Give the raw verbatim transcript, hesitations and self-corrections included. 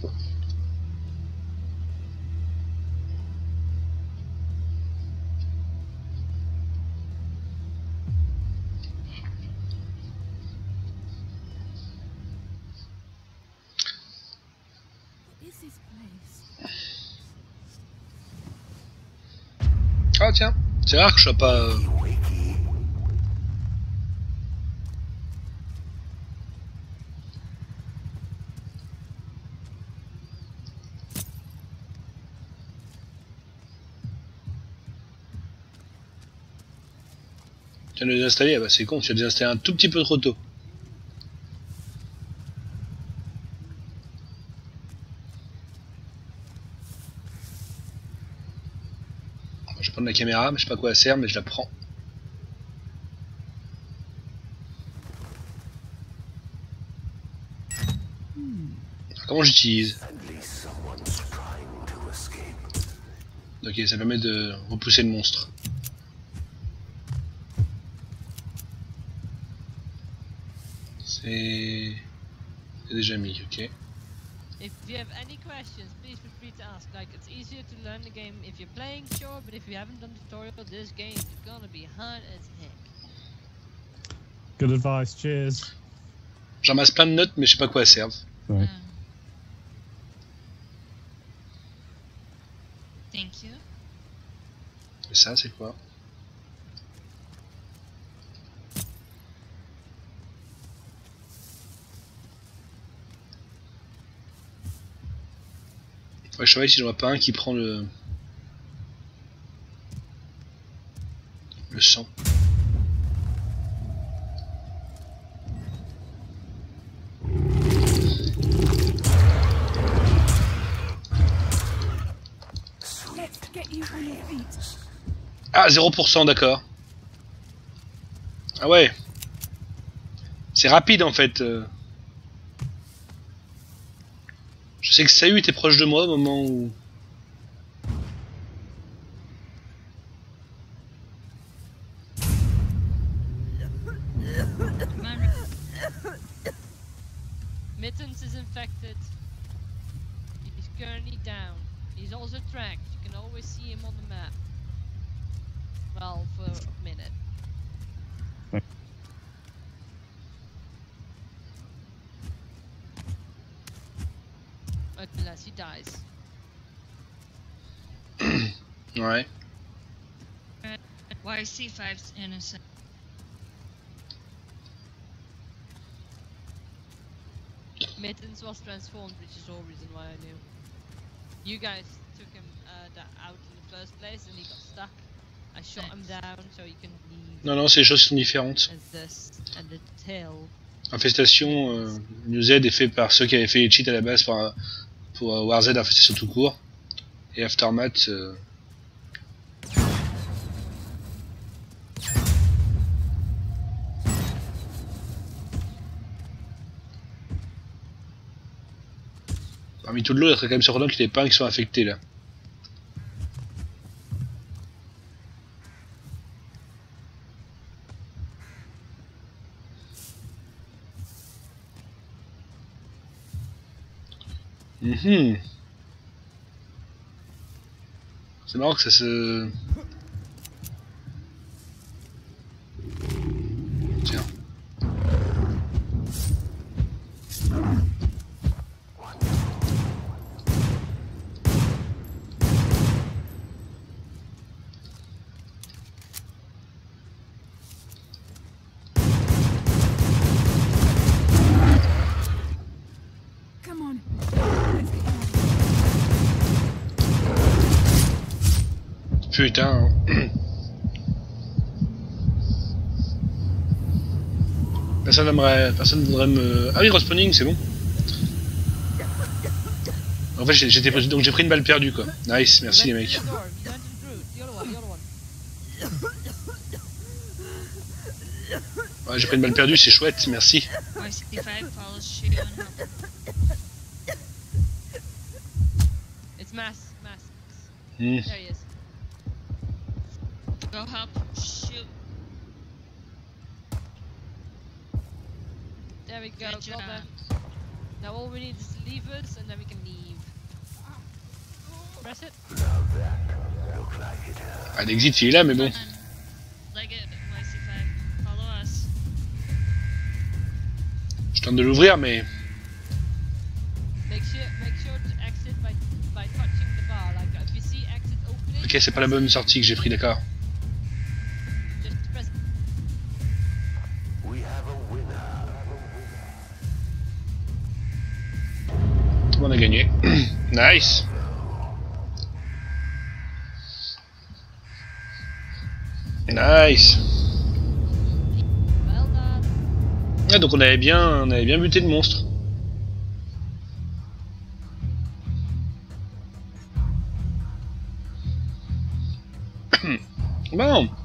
Ah tiens, c'est rare que je sois pas... Euh... Tu viens de le désinstaller, ah bah c'est con, tu as désinstallé un tout petit peu trop tôt. Je vais prendre la caméra, mais je sais pas à quoi elle sert, mais je la prends. Comment j'utilise? Ok, ça permet de repousser le monstre. C'est déjà mis, ok. If you have any questions, please feel free to ask. Like, it's easier to learn the game if you're playing, sure, but if you haven't done the tutorial, this game is gonna be hard as heck. Good advice, cheers. J'en masse plein de notes, mais je sais pas à quoi elles servent. Ouais. Um, thank you. Et ça, c'est quoi? Ouais, je savais si j'en vois pas un qui prend le... le sang. Ah, zéro pour cent, d'accord. Ah ouais. C'est rapide en fait. Je sais que Sayu était proche de moi au moment où... Mittens is infected. He's currently down. He's also tracked. You can always see him on the map. Well, for a minute. Unless he dies. Ouais. Why C five's innocent? Mittens was transformed, which is the whole reason why I knew. You guys took him uh, out in the first place and he got stuck. I shot him down so you can leave. Non, non, c'est des choses qui sont différentes. And this and the tail. Infestation, euh, New Z est fait par ceux qui avaient fait les cheats à la base pour, pour euh, War Z, Infestation tout court. Et Aftermath... Euh... Parmi tout de l'eau, il serait quand même surprenant qu'il n'y ait pas un qui soit infecté là. Mmh. C'est marrant que ça se... Tiens. Putain. Personne n'aimerait, personne voudrait me... Ah oui, respawning, c'est bon. En fait, j'étais donc j'ai pris une balle perdue quoi. Nice, merci les mecs. Ouais, j'ai pris une balle perdue, c'est chouette, merci. It's mass, mass. Hmm. There he is. Go help. Shoot. There we go. Good Got job. them. Now all we need is the levers and then we can leave. Press it. Ah, l'exit il est là, mais bon. Leg it, Y C five. Follow us. Je tente de l'ouvrir, mais. Make sure, make sure to exit by, by touching the bar. Like if you see exit opening. Ok, c'est pas la bonne sortie que j'ai pris, d'accord. Just press. Tout le monde a gagné. Nice. Nice. Well done. Ah, donc on avait bien, on avait bien buté le monstre. Bon.